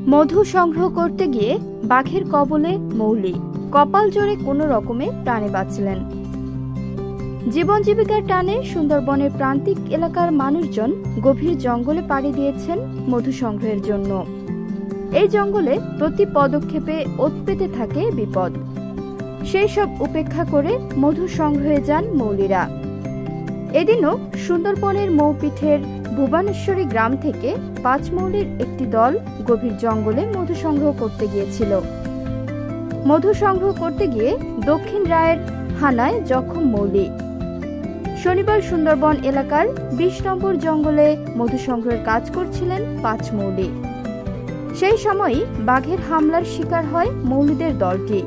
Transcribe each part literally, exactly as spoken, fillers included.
মধু সংগ্রহ করতে গিয়ে বাঘের কবলে মৌলি কপাল জোরে কোনো রকমে প্রাণে বাঁচলেন। জীবন জীবিকার টানে সুন্দরবনের প্রান্তিক এলাকার মানুষজন গভীর জঙ্গলে পাড়ি দিয়েছেন মধু সংগ্রহের জন্য। এই জঙ্গলে প্রতি পদক্ষেপে ওত পেতে থাকে বিপদ। সেই সব উপেক্ষা করে মধু সংগ্রহে যান মৌলিরা। এদিনও সুন্দরবনের মৌপিঠের ভুবনেশ্বরী গ্রাম থেকে পাঁচ মৌলির একটি দল গভীর জঙ্গলে মধু সংগ্রহ করতে গিয়েছিল। মধু সংগ্রহ করতে গিয়ে দক্ষিণ রায়ের হানায় জখম মৌলি। শনিবার সুন্দরবন এলাকার বিশ নম্বর জঙ্গলে মধু সংগ্রহের কাজ করছিলেন পাঁচ মৌলি। সেই সময়ই বাঘের হামলার শিকার হয় মৌলিদের দলটি।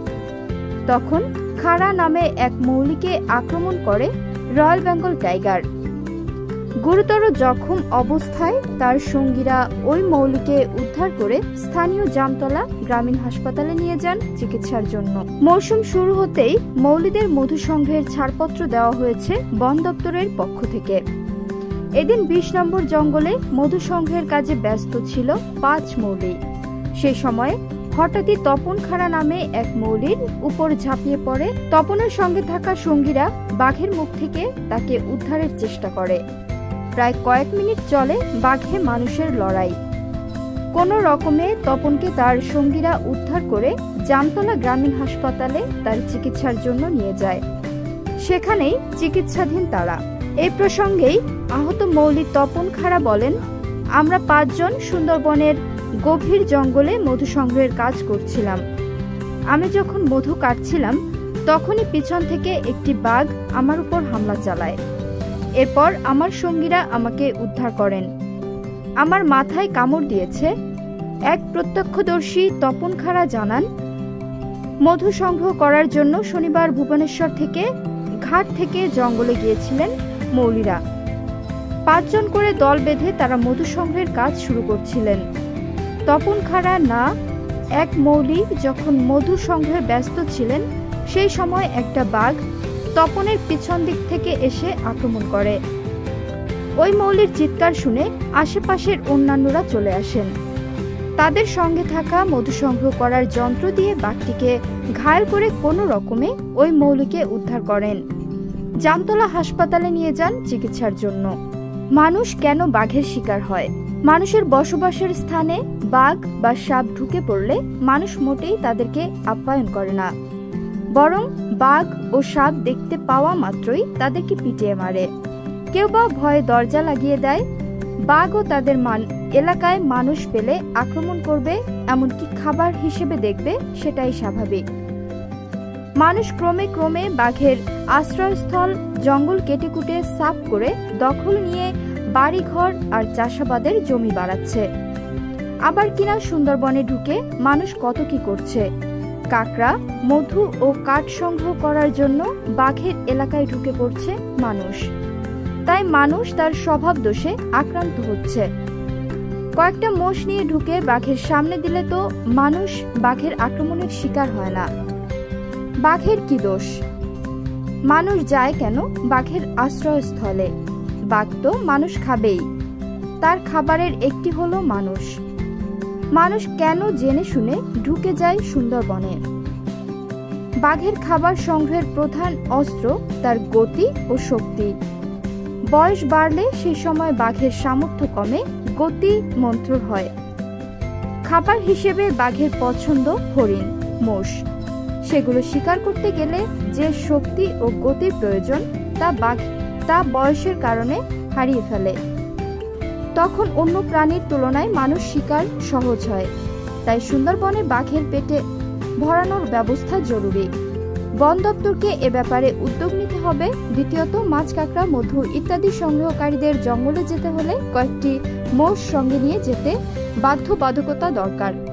তখন খাড়া নামে এক মৌলিকে আক্রমণ করে রয়্যাল বেঙ্গল টাইগার। গুরুতর জখম অবস্থায় তার সঙ্গীরা ওই মৌলিকে উদ্ধার করে স্থানীয় জামতলা গ্রামীণ হাসপাতালে নিয়ে যান চিকিৎসার জন্য। মৌসুম শুরু হতেই মৌলিদের মধু সংগ্রহের ছাড়পত্র দেওয়া হয়েছে বন দপ্তরের পক্ষ থেকে। এদিন বিশ নম্বর জঙ্গলে মধু সংগ্রহের কাজে ব্যস্ত ছিল পাঁচ মৌলি। সেই সময় হঠাৎই তপন খাড়া নামে এক মৌলির উপর ঝাঁপিয়ে পড়ে। তপনের সঙ্গে থাকা সঙ্গীরা বাঘের মুখ থেকে তাকে উদ্ধারের চেষ্টা করে। প্রায় কয়েক মিনিট চলে বাঘে মানুষের লড়াই। কোনো রকমে তপনকে তার সঙ্গীরা উদ্ধার করে জামতলা গ্রামীণ হাসপাতালে তার চিকিৎসার জন্য নিয়ে যায়। সেখানেই চিকিৎসাধীন তারা। এই প্রসঙ্গেই আহত মৌলি তপন খাড়া বলেন, আমরা পাঁচজন সুন্দরবনের গভীর জঙ্গলে মধু সংগ্রহের কাজ করছিলাম। আমি যখন মধু কাটছিলাম তখনই পিছন থেকে একটি বাঘ আমার উপর হামলা চালায়। এরপর আমার সঙ্গীরা আমাকে উদ্ধার করেন। আমার মাথায় কামড় দিয়েছে। এক প্রত্যক্ষদর্শী তপন খাড়া জানান, মধু সংগ্রহ করার জন্য শনিবার ভুবনেশ্বর থেকে ঘাট থেকে জঙ্গলে গিয়েছিলেন মৌলিরা। পাঁচজন করে দল বেঁধে তারা মধু সংগ্রহের কাজ শুরু করছিলেন। তপন খাড়া না এক মৌলি যখন মধু সংগ্রহে ব্যস্ত ছিলেন সেই সময় একটা বাঘ তপনের পিছন দিক থেকে এসে আক্রমণ করে। ওই মৌলির চিৎকার শুনে আশেপাশের অন্যান্যরা চলে আসেন। তাদের সঙ্গে থাকা মধু সংগ্রহ করার যন্ত্র দিয়ে বাঘটিকে ঘায়েল করে কোনো রকমে ওই মৌলিকে উদ্ধার করেন। জামতলা হাসপাতালে নিয়ে যান চিকিৎসার জন্য। মানুষ কেন বাঘের শিকার হয়? মানুষের বসবাসের স্থানে বাঘ বা সাপ ঢুকে পড়লে মানুষ মোটেই তাদেরকে আপ্যায়ন করে না, বরং বাঘ ও সাপ দেখতে পাওয়া মাত্রই তাদেরকে পিটিয়ে মারে। কেউ বা ভয়ে দরজা লাগিয়ে দেয়। বাঘও তাদের মান এলাকায় মানুষ পেলে আক্রমণ করবে, এমনকি খাবার হিসেবে দেখবে, সেটাই স্বাভাবিক। মানুষ ক্রমে ক্রমে বাঘের আশ্রয়স্থল জঙ্গল কেটে কুটে সাফ করে দখল নিয়ে বাড়িঘর আর চাষাবাদের জমি বাড়াচ্ছে। আবার কিনা সুন্দরবনে ঢুকে মানুষ কত কি করছে। কাকড়া, মধু ও কাঠ সংগ্রহ করার জন্য বাঘের এলাকায় ঢুকে পড়ছে মানুষ। তাই মানুষ তার স্বভাব দোষে আক্রান্ত হচ্ছে। কয়েকটা মোষ নিয়ে ঢুকে বাঘের সামনে দিলে তো মানুষ বাঘের আক্রমণের শিকার হয় না। বাঘের কি দোষ? মানুষ যায় কেন বাঘের আশ্রয়স্থলে? বাঘ তো মানুষ খাবেই। তার খাবারের একটি হলো মানুষ। মানুষ কেন জেনে শুনে ঢুকে যায় সুন্দরবনে? বাঘের খাবার সংগ্রহের প্রধান অস্ত্র তার গতি ও শক্তি। বয়স বাড়লে সেই সময় বাঘের সামর্থ্য কমে, গতি মন্থর হয়। খাবার হিসেবে বাঘের পছন্দ হরিণ, মোষ। সেগুলো শিকার করতে গেলে যে শক্তি ও গতির প্রয়োজন তা বাঘ তা বয়সের কারণে হারিয়ে ফেলে। তখন অন্য প্রাণীর তুলনায় মানুষ শিকার সহজ হয়। তাই সুন্দরবনে বাঘের পেটে ভরানোর ব্যবস্থা জরুরি। বন দপ্তরকে এ ব্যাপারে উদ্যোগ নিতে হবে। দ্বিতীয়ত, মাছ, কাঁকড়া, মধু ইত্যাদি সংগ্রহকারীদের জঙ্গলে যেতে হলে কয়েকটি মোষ সঙ্গে নিয়ে যেতে বাধ্যবাধকতা দরকার।